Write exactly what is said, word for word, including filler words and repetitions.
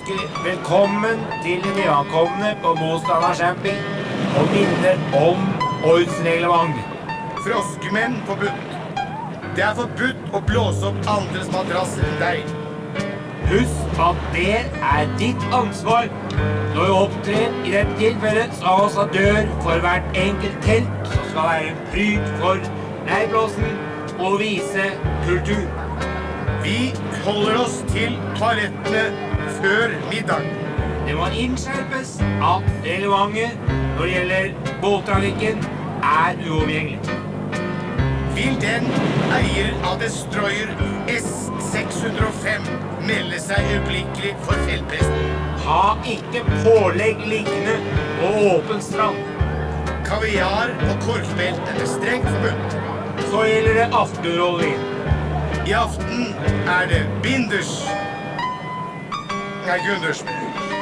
ønsker velkommen til de nyankomne på Mostana Camping og minner om ordensreglement. Froskemenn forbudt. Det er forbudt å blåse opp andres madrasser enn deg. Husk at det er ditt ansvar når du opptrer i dette tilfellet som ambassadør for hvert enkelt telt som skal være en pryd for leirplassen og vise kultur. Vi holder oss til toalettene før middag. Det må innskjerpes at reglementet når det gjelder båttrafikken er uovergjengelig. Vil den eier av Destroyer S seks hundre og fem melde seg øyeblikkelig for feltpresten? Ha ikke pålegg liggende på åpen strand. Kaviar og korkbelte er strengt forbudt. Så gjelder det aftenrolling. I aften er det Binders. Nei, Gunders.